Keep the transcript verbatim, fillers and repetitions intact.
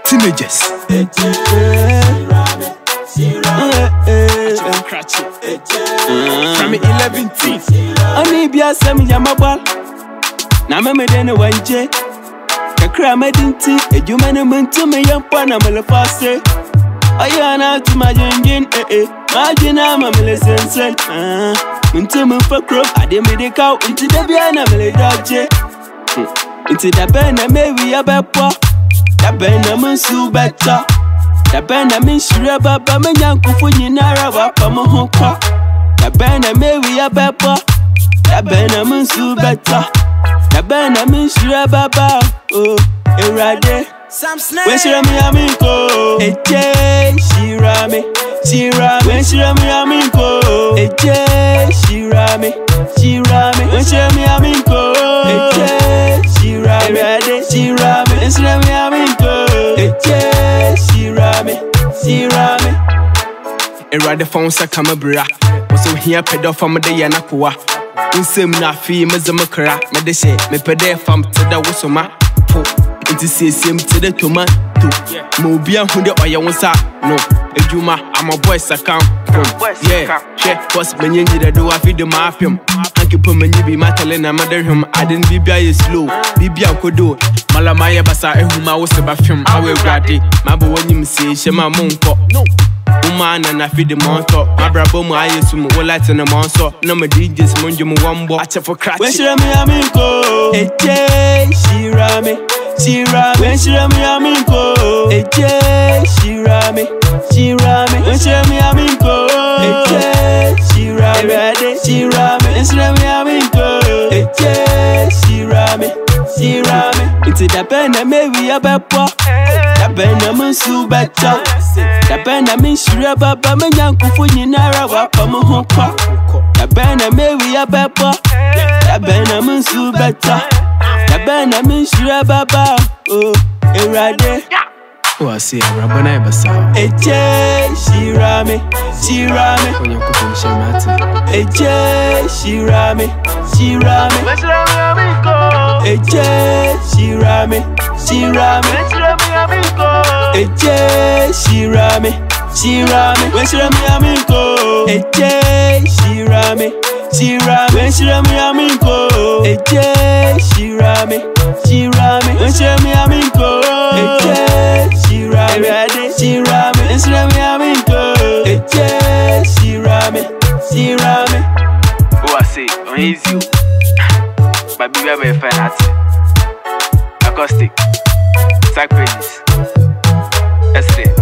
teenagers. From eleven teen. Only be a semi yamabal. Na me me dene wanje. Kakra me dinti. E juma ne muntu me yampa na me le fase. Ayana tu ma jengin eh eh. Majina ma me le sensen. Ah, muntu me fakro. Ade me de cow into the biana me le dodge. Into the bena me we a bepo. Da bena me su better. Da bena me shire baba me nyanko fu nyinara wa pa mo ho kwa. Da bena me we a bepo. Da bena me su better. Da bena me shire baba. Oh, erade. When she rame amigo, eje she rame, she rame. When she rame amigo, eje she rame, she rame. When she rame amigo, eje she rame, she rame. When she rame amigo, eje she rame, she rame. Erade phone sa kamabra. Was so here pedo from the yanakwa. Unsem na fi mezamakra. Me de she me pede fam to the wosoma. Inti say same to the tomato. Mo bia hu de oya wonsa no. Ejuma I'm a boy sakam. Yeah, she was menye de do afi de mapem. Anke po menye bi matale na maderhum. Aden bibia is slow. Bibia kodo. Malama ye basa ehuma wo se ba film. Awe grade. Mabo wonyim say she ma monko. No. Uma na na fi de monto. My brabo mu ayesu mu light na monso. No me D Js monjo mu wambo. Ache for crack. When she rame amigo, eje she rame. She rame, when she rame amigo, eje she rame, she rame. When she rame amigo, eje she rame, she rame. When she rame amigo, eje she rame, she rame. Into the bena me we a bepo, the bena me su better, the bena me shire baba me nyanko fu nyinara wa pa mo ho kwa. The bena me we a bepo, the bena me su better. Da bena me shire baba, oh, erade. Oh, I see a rabana basa. Eje shirame, shirame. When you cook on Shamati. Eje shirame, shirame. Eje shirame, shirame. Eje shirame, shirame. When shirame amigo, eje shirame. She rame, when she rame amigo, eje she rame, she rame. When she rame amigo, eje she rame, she rame. When she rame amigo, eje she rame, she rame. Oh, I say, on easy, but be very fine at acoustic, sack pages, that's it.